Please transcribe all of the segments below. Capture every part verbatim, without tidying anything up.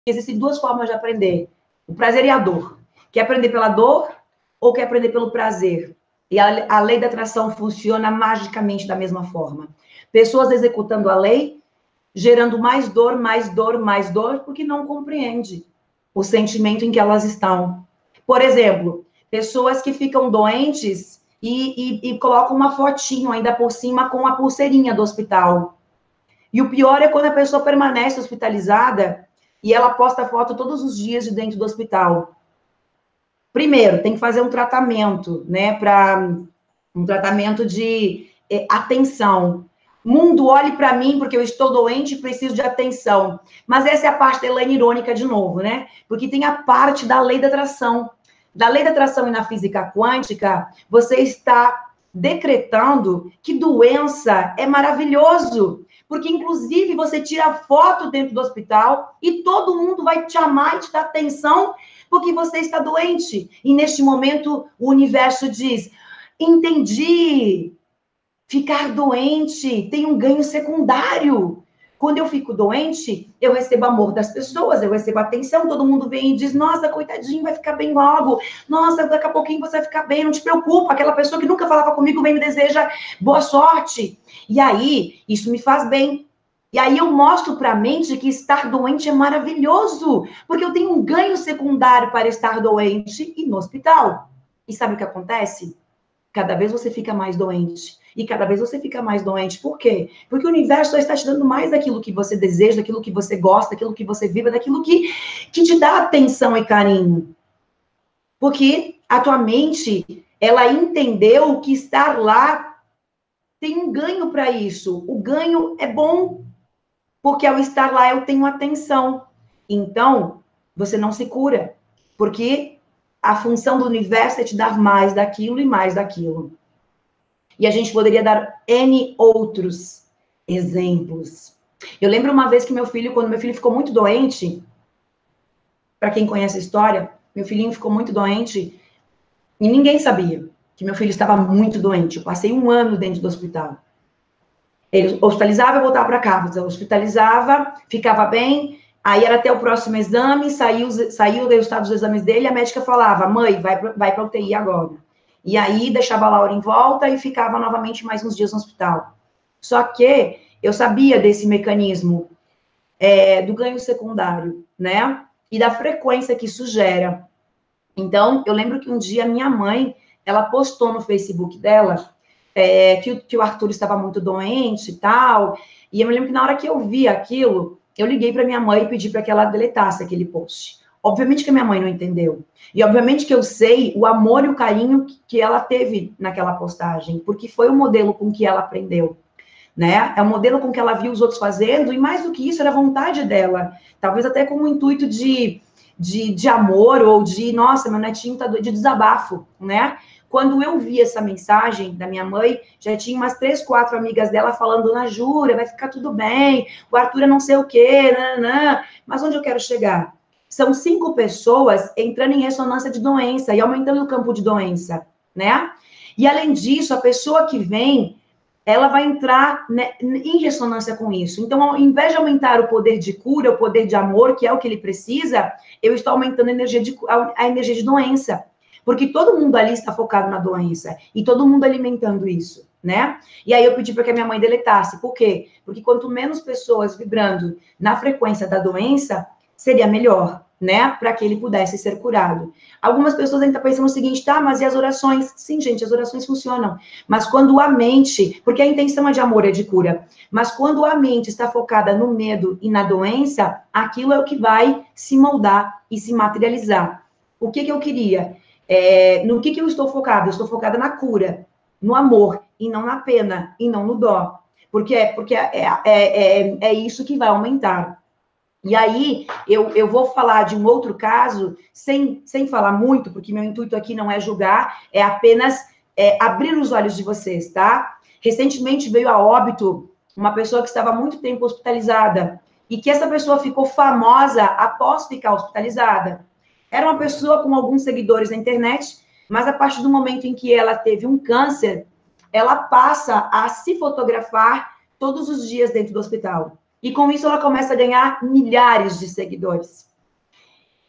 Existem duas formas de aprender, o prazer e a dor. Quer aprender pela dor ou quer aprender pelo prazer? E a, a lei da atração funciona magicamente da mesma forma. Pessoas executando a lei, gerando mais dor, mais dor, mais dor, porque não compreende o sentimento em que elas estão. Por exemplo, pessoas que ficam doentes e, e, e colocam uma fotinho ainda por cima com a pulseirinha do hospital. E o pior é quando a pessoa permanece hospitalizada e ela posta foto todos os dias de dentro do hospital. Primeiro, tem que fazer um tratamento, né, para um tratamento de eh, atenção. Mundo, olhe para mim porque eu estou doente e preciso de atenção. Mas essa é a parte da Elaine irônica de novo, né? Porque tem a parte da lei da atração. Da lei da atração e na física quântica, você está decretando que doença é maravilhoso. Porque, inclusive, você tira foto dentro do hospital e todo mundo vai te amar e te dar atenção porque você está doente. E, neste momento, o universo diz, entendi, ficar doente tem um ganho secundário. Quando eu fico doente, eu recebo amor das pessoas, eu recebo atenção, todo mundo vem e diz, nossa, coitadinho, vai ficar bem logo. Nossa, daqui a pouquinho você vai ficar bem, não te preocupa. Aquela pessoa que nunca falava comigo vem e me deseja boa sorte. E aí, isso me faz bem. E aí eu mostro para a mente que estar doente é maravilhoso, porque eu tenho um ganho secundário para estar doente e no hospital. E sabe o que acontece? Cada vez você fica mais doente. E cada vez você fica mais doente. Por quê? Porque o universo só está te dando mais daquilo que você deseja, daquilo que você gosta, daquilo que você vive, daquilo que, que te dá atenção e carinho. Porque a tua mente, ela entendeu que estar lá tem um ganho para isso. O ganho é bom, porque ao estar lá eu tenho atenção. Então, você não se cura. Porque a função do universo é te dar mais daquilo e mais daquilo. E a gente poderia dar N outros exemplos. Eu lembro uma vez que meu filho, quando meu filho ficou muito doente, para quem conhece a história, meu filhinho ficou muito doente e ninguém sabia que meu filho estava muito doente. Eu passei um ano dentro do hospital. Ele hospitalizava e voltava para casa. Hospitalizava, ficava bem, aí era até o próximo exame, saiu, saiu o resultado dos exames dele, a médica falava, mãe, vai, vai para U T I agora. E aí, deixava a Laura em volta e ficava novamente mais uns dias no hospital. Só que eu sabia desse mecanismo é, do ganho secundário, né? E da frequência que isso gera. Então, eu lembro que um dia minha mãe, ela postou no Facebook dela é, que, que o Arthur estava muito doente e tal. E eu me lembro que na hora que eu vi aquilo, eu liguei para minha mãe e pedi para que ela deletasse aquele post. Obviamente que a minha mãe não entendeu. E obviamente que eu sei o amor e o carinho que ela teve naquela postagem, porque foi o modelo com que ela aprendeu, né? É o modelo com que ela viu os outros fazendo, e mais do que isso, era a vontade dela. Talvez até com o intuito de, de, de amor, ou de, nossa, meu netinho tá doido, de desabafo, né? Quando eu vi essa mensagem da minha mãe, já tinha umas três, quatro amigas dela falando, Dona Júlia, vai ficar tudo bem, o Arthur é não sei o quê, nananã. Mas onde eu quero chegar? São cinco pessoas entrando em ressonância de doença e aumentando o campo de doença, né? E, além disso, a pessoa que vem, ela vai entrar, né, em ressonância com isso. Então, ao invés de aumentar o poder de cura, o poder de amor, que é o que ele precisa, eu estou aumentando a energia de, a energia de doença. Porque todo mundo ali está focado na doença. E todo mundo alimentando isso, né? E aí eu pedi para que a minha mãe deletasse. Por quê? Porque quanto menos pessoas vibrando na frequência da doença, seria melhor, né? Para que ele pudesse ser curado. Algumas pessoas ainda pensam o seguinte, tá, mas e as orações? Sim, gente, as orações funcionam. Mas quando a mente, porque a intenção é de amor, é de cura, mas quando a mente está focada no medo e na doença, aquilo é o que vai se moldar e se materializar. O que que eu queria? É, no que que eu estou focada? Eu estou focada na cura, no amor, e não na pena, e não no dó. Porque, porque é, é, é, é isso que vai aumentar. E aí, eu, eu vou falar de um outro caso, sem, sem falar muito, porque meu intuito aqui não é julgar, é apenas é, abrir os olhos de vocês, tá? Recentemente veio a óbito uma pessoa que estava há muito tempo hospitalizada, e que essa pessoa ficou famosa após ficar hospitalizada. Era uma pessoa com alguns seguidores na internet, mas a partir do momento em que ela teve um câncer, ela passa a se fotografar todos os dias dentro do hospital. E com isso ela começa a ganhar milhares de seguidores.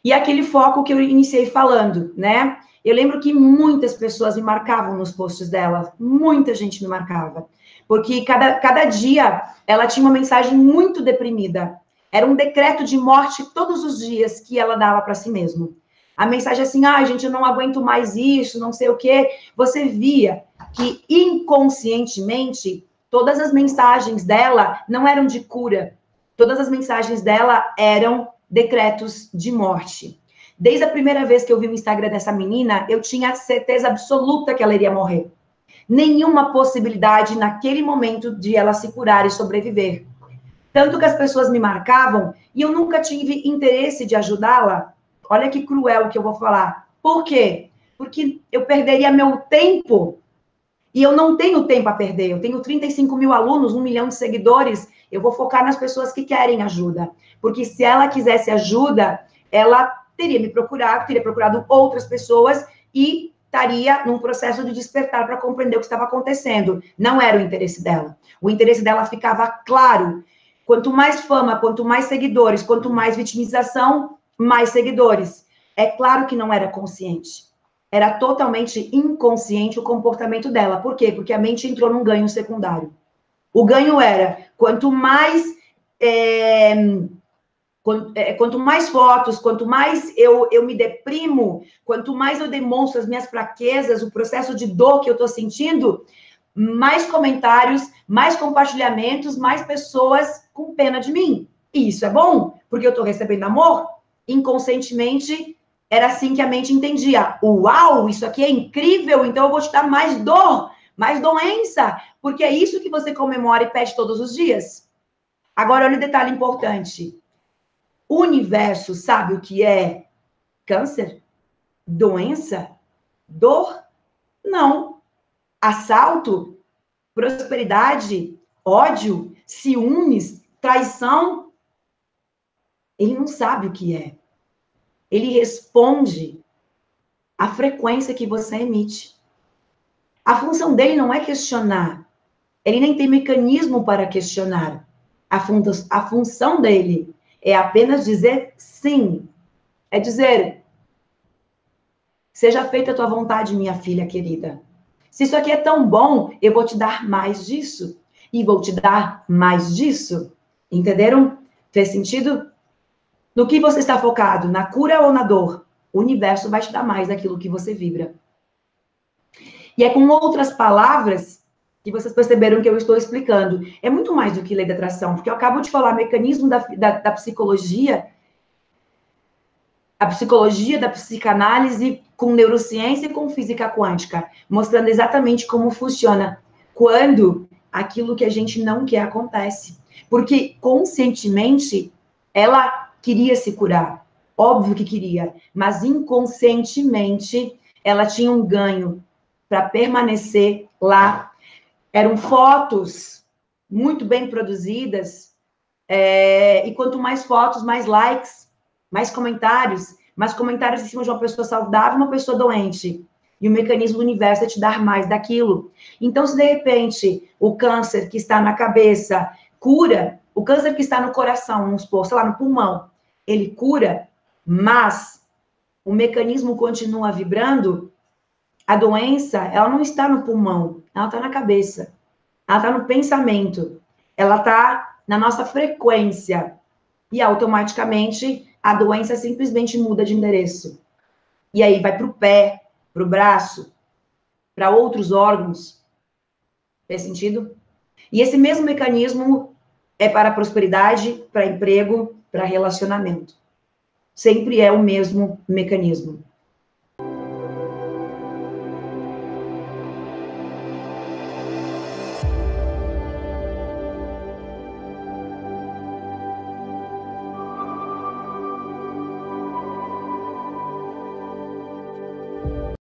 E aquele foco que eu iniciei falando, né? Eu lembro que muitas pessoas me marcavam nos posts dela, muita gente me marcava, porque cada, cada dia ela tinha uma mensagem muito deprimida. Era um decreto de morte todos os dias que ela dava para si mesma. A mensagem assim, ah, gente, eu não aguento mais isso, não sei o quê. Você via que inconscientemente todas as mensagens dela não eram de cura. Todas as mensagens dela eram decretos de morte. Desde a primeira vez que eu vi o Instagram dessa menina, eu tinha certeza absoluta que ela iria morrer. Nenhuma possibilidade naquele momento de ela se curar e sobreviver. Tanto que as pessoas me marcavam e eu nunca tive interesse de ajudá-la. Olha que cruel que eu vou falar. Por quê? Porque eu perderia meu tempo. E eu não tenho tempo a perder. Eu tenho trinta e cinco mil alunos, um milhão de seguidores. Eu vou focar nas pessoas que querem ajuda. Porque se ela quisesse ajuda, ela teria me procurado, teria procurado outras pessoas e estaria num processo de despertar para compreender o que estava acontecendo. Não era o interesse dela. O interesse dela ficava claro. Quanto mais fama, quanto mais seguidores, quanto mais vitimização, mais seguidores. É claro que não era consciente. Era totalmente inconsciente o comportamento dela. Por quê? Porque a mente entrou num ganho secundário. O ganho era, quanto mais... É, quanto mais fotos, quanto mais eu, eu me deprimo, quanto mais eu demonstro as minhas fraquezas, o processo de dor que eu estou sentindo, mais comentários, mais compartilhamentos, mais pessoas com pena de mim. E isso é bom, porque eu estou recebendo amor. Inconscientemente, era assim que a mente entendia. Uau, isso aqui é incrível, então eu vou te dar mais dor, mais doença, porque é isso que você comemora e pede todos os dias. Agora, olha o detalhe importante. O universo sabe o que é câncer? Doença? Dor? Não. Assalto? Prosperidade? Ódio? Ciúmes? Traição? Ele não sabe o que é. Ele responde à frequência que você emite. A função dele não é questionar. Ele nem tem mecanismo para questionar. A, fun a função dele é apenas dizer sim. É dizer, seja feita a tua vontade, minha filha querida. Se isso aqui é tão bom, eu vou te dar mais disso. E vou te dar mais disso. Entenderam? Fez sentido? No que você está focado? Na cura ou na dor? O universo vai te dar mais daquilo que você vibra. E é com outras palavras que vocês perceberam que eu estou explicando. É muito mais do que lei da atração, porque eu acabo de falar mecanismo da, da, da psicologia, a psicologia da psicanálise com neurociência e com física quântica, mostrando exatamente como funciona quando aquilo que a gente não quer acontece. Porque conscientemente ela queria se curar, óbvio que queria, mas inconscientemente ela tinha um ganho para permanecer lá. Eram fotos muito bem produzidas, é, e quanto mais fotos, mais likes, mais comentários, mais comentários em cima de uma pessoa saudável e uma pessoa doente. E o mecanismo do universo é te dar mais daquilo. Então, se de repente o câncer que está na cabeça cura, o câncer que está no coração, vamos supor, sei lá, no pulmão, ele cura, mas o mecanismo continua vibrando, a doença, ela não está no pulmão, ela está na cabeça, ela está no pensamento, ela está na nossa frequência. E automaticamente a doença simplesmente muda de endereço. E aí vai para o pé, para o braço, para outros órgãos. Fez sentido? E esse mesmo mecanismo é para prosperidade, para emprego, para relacionamento. Sempre é o mesmo mecanismo.